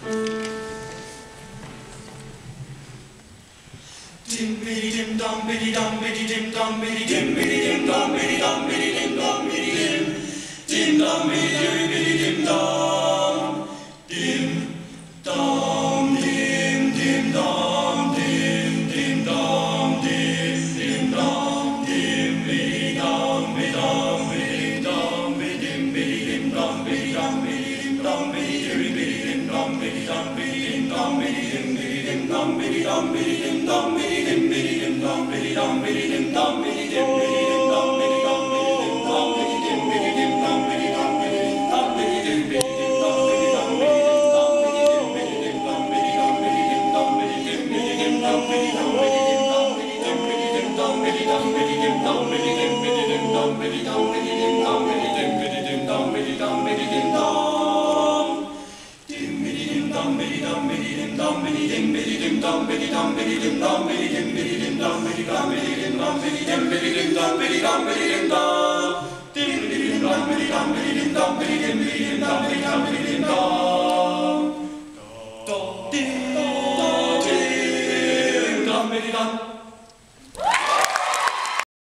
Dim biddy dim dum biddy dum biddy dim dum biddy dim biddy dim dum biddy dum biddy dim dum biddy dim dum biddy biddy dim dum dim dum dim dum biddy dum biddy dum biddy dim dum biddy dum biddy dum biddy biddy dim dum biddy dum biddy dum biddy dim dum biddy dum biddy dim dum biddy dim biddy dim dum biddy dum biddy dim dum biddy dim biddy dim dum biddy dum biddy dim biddy dim dum biddy dum biddy dum biddy dim biddy dum biddy dum biddy dim dum biddy dum biddy dim dum biddy dim biddy dim dum biddy dum biddy dim dum biddy dum biddy dim dum biddy dim biddy dim dum biddy dum biddy dim dum biddy dim biddy dim dum biddy dum biddy dim dum dum biddy dum biddy dim dum biddy dim biddy dim dum biddy dum biddy dim dum biddy dim biddy dim dum biddy dum biddy dim dum biddy dim biddy dim dum biddy dum biddy dim dum biddy dim dum biddy dum biddy dim dum biddy dim biddy dim dum biddy dum biddy dim dum dim dum biddy dum